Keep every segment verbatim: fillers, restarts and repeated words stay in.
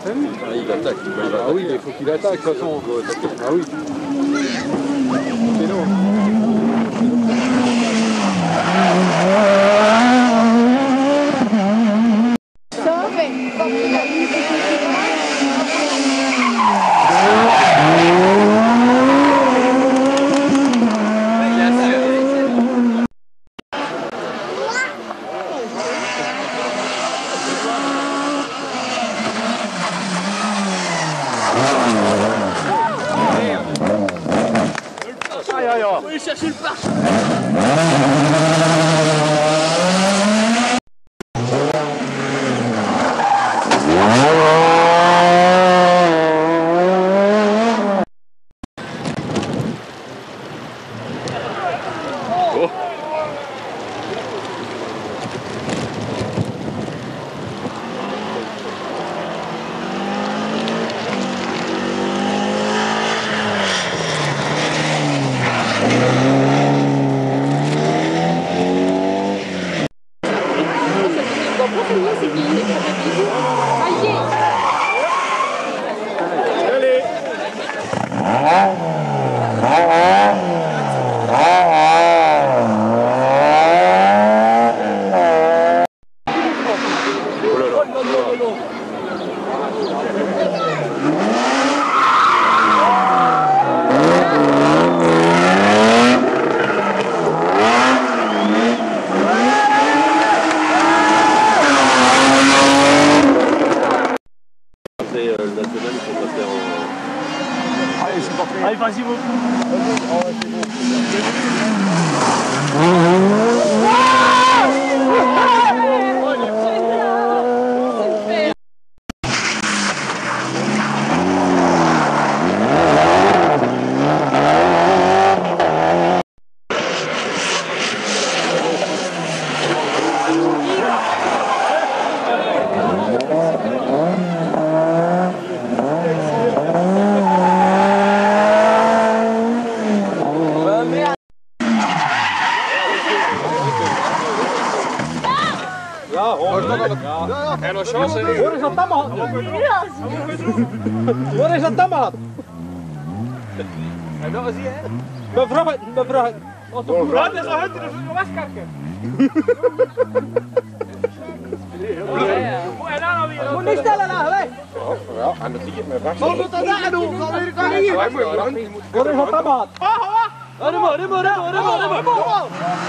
Ah, il attaque. Il va, il va ah oui, il faut qu'il attaque de toute façon. Ah oui. C'est long. Faut aller chercher le parc. Allez, vas-y, vous. En nog chance. Waar is dat tammat? Waar is dat tammat? Dat is hier. Mevrouw, mevrouw. Mevrouw, dat is een hut, dat is een waskakken. Moet niet stellen nou, hè? Ja, en dat zie je met waskakken. Wat moet dat daar doen? Zal weer kan hier. Waar is dat tammat? Remmo, remmo, remmo, remmo, remmo.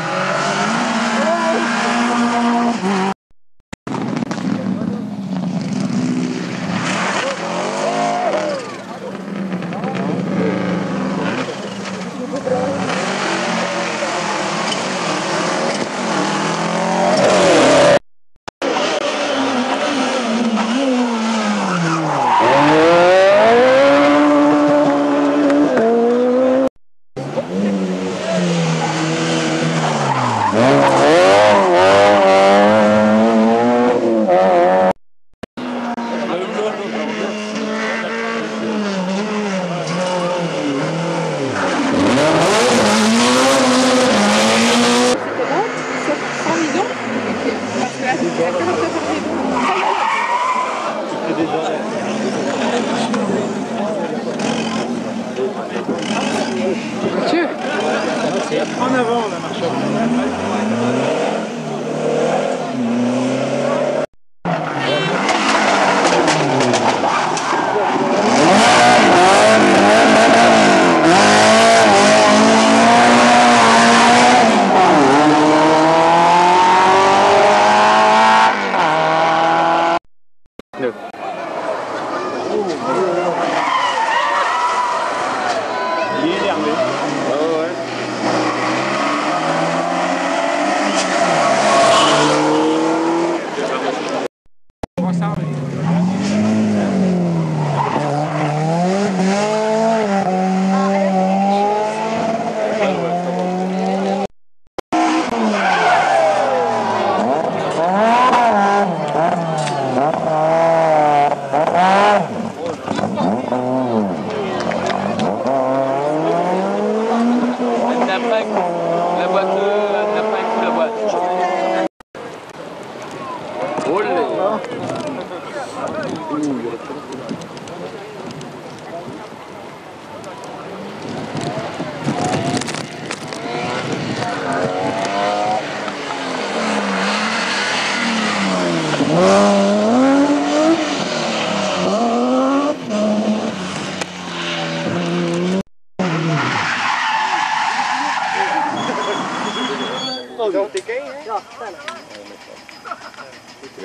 En avant la marche. Il est énervé. Ouais, ouais.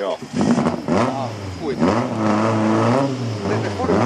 Joo. Kuitenkin. Teemme pudun.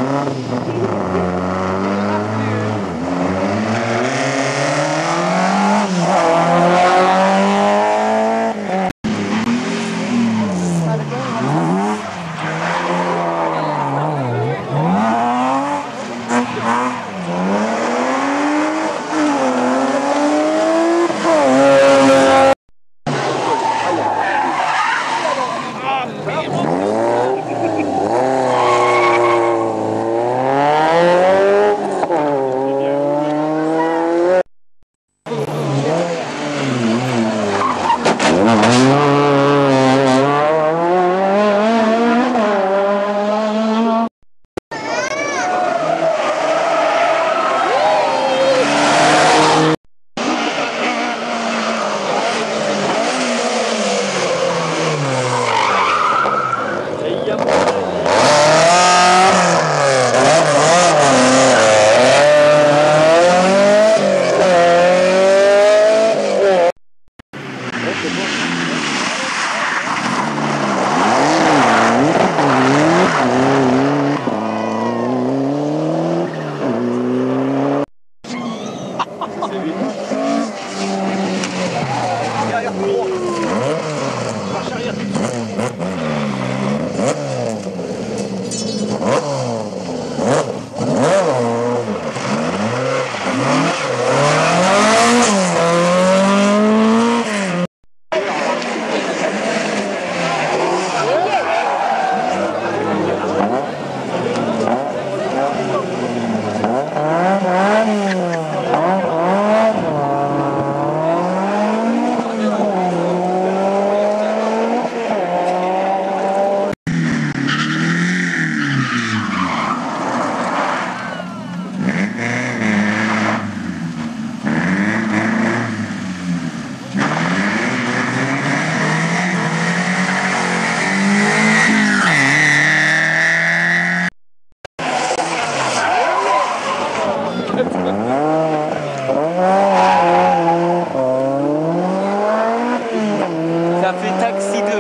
Ça fait taxi deux.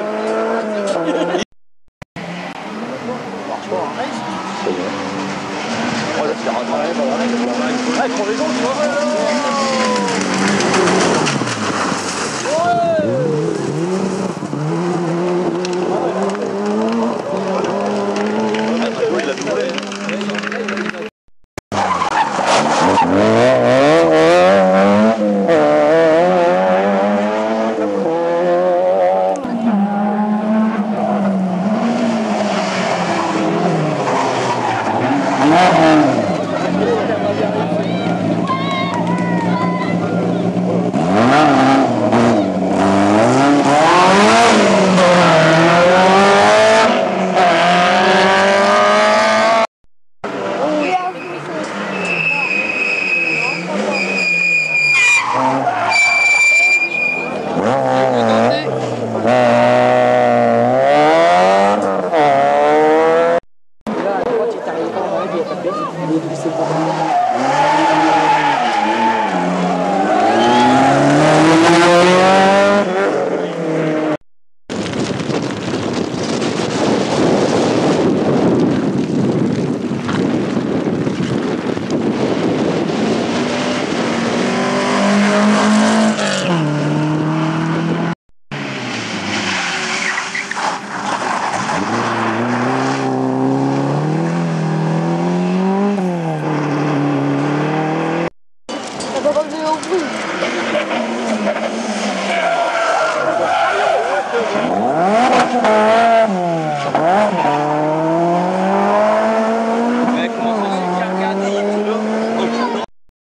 Là, quand il t'arrive pas, on va dire, t'as fait, il est